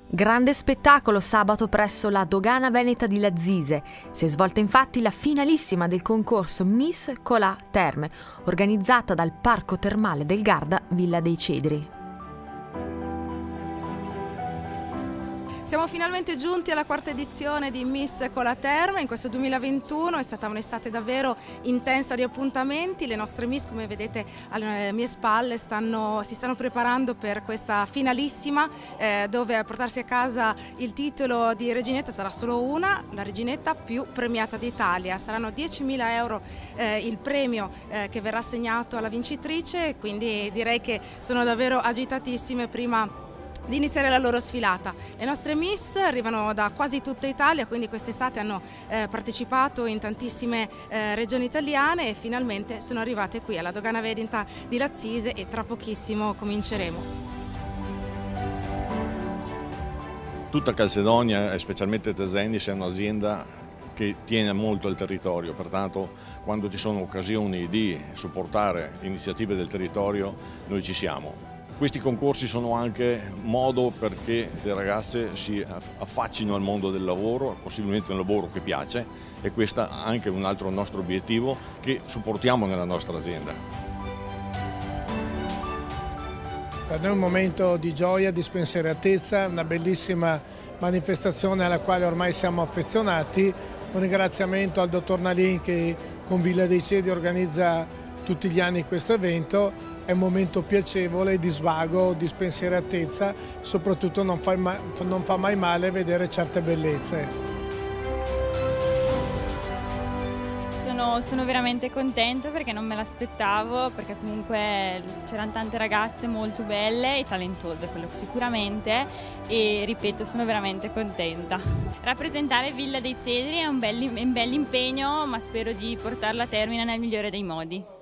Grande spettacolo sabato presso la Dogana Veneta di Lazzise. Si è svolta infatti la finalissima del concorso Miss Colà Terme, organizzata dal Parco Termale del Garda Villa dei Cedri. Siamo finalmente giunti alla quarta edizione di Miss Colà Terme in questo 2021, è stata un'estate davvero intensa di appuntamenti. Le nostre Miss, come vedete alle mie spalle, si stanno preparando per questa finalissima dove a portarsi a casa il titolo di reginetta sarà solo una, la reginetta più premiata d'Italia. Saranno 10.000 euro il premio che verrà assegnato alla vincitrice, quindi direi che sono davvero agitatissime prima di iniziare la loro sfilata. Le nostre Miss arrivano da quasi tutta Italia, quindi quest'estate hanno partecipato in tantissime regioni italiane e finalmente sono arrivate qui alla Dogana Veneta di Lazzise e tra pochissimo cominceremo. Tutta Calzedonia e specialmente Tesenis è un'azienda che tiene molto al territorio, pertanto quando ci sono occasioni di supportare iniziative del territorio noi ci siamo. Questi concorsi sono anche modo perché le ragazze si affaccino al mondo del lavoro, possibilmente un lavoro che piace, e questo è anche un altro nostro obiettivo che supportiamo nella nostra azienda. Per noi è un momento di gioia, di spensieratezza, una bellissima manifestazione alla quale ormai siamo affezionati. Un ringraziamento al dottor Nalin che con Villa dei Cedri organizza tutti gli anni questo evento. È un momento piacevole di svago, di spensieratezza, soprattutto non fa mai male vedere certe bellezze. Sono veramente contenta perché non me l'aspettavo, perché comunque c'erano tante ragazze molto belle e talentuose, quello sicuramente, e ripeto, sono veramente contenta. Rappresentare Villa dei Cedri è un bel impegno, ma spero di portarlo a termine nel migliore dei modi.